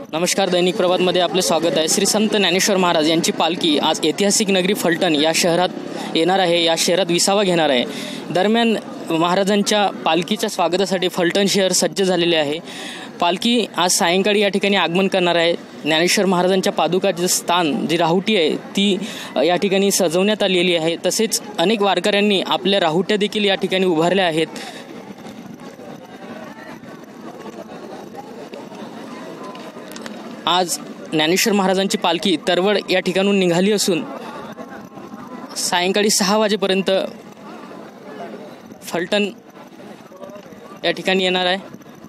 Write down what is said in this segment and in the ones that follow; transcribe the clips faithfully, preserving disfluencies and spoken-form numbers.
नमस्कार, दैनिक प्रभातमध्ये आपले स्वागत आहे। श्री संत ज्ञानेश्वर महाराज यांची पालखी आज ऐतिहासिक नगरी फलटण या शहरात येणार आहे। या शहरात विसावा घेणार आहे। दरम्यान महाराजांच्या पालखीच्या स्वागतासाठी फलटण शहर सज्ज झालेले आहे। पालखी आज सायंकाळी या ठिकाणी आगमन करणार आहे। ज्ञानेश्वर महाराजांच्या पादुकाचे स्थान जी राहुटी आहे ती या ठिकाणी सजवण्यात आलेली आहे। तसेच अनेक वारकऱ्यांनी आपल्या राहुट्या देखील या ठिकाणी उभारल्या आहेत। आज ज्ञानेश्वर महाराजांची पालखी तरवड या ठिकाणून निघाली असून सायंकाळी सहा वाजेपर्यंत फलटण या ठिकाणी येणार आहे।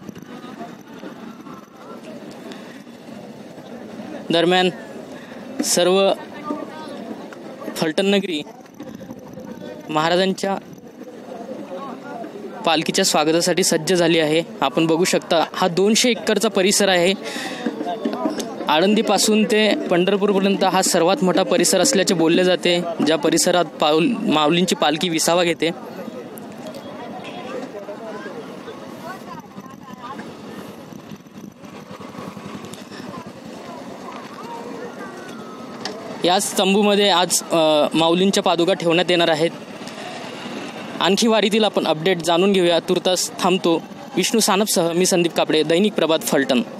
दरम्यान सर्व फलटण नगरी महाराजांच्या पालखीच्या स्वागतासाठी सज्ज झाली आहे। आपण बघू शकता हा दोनशे एकरचा परिसर आहे। आळंदीपासून ते पंढरपूरपर्यंत हा सर्वात मोठा परिसर असल्याचे बोलले जाते, ज्या परिसरात पाऊल माऊलींची पालखी विसावा घेते। याच तंबूमध्ये आज माऊलींच्या पादुका ठेवण्यात येणार आहेत। आणखी वारीतील आपण अपडेट जाणून घेऊया। तुर्तास थांबतो। विष्णू सानपसह मी संदीप कापडे, दैनिक प्रभात, फलटण।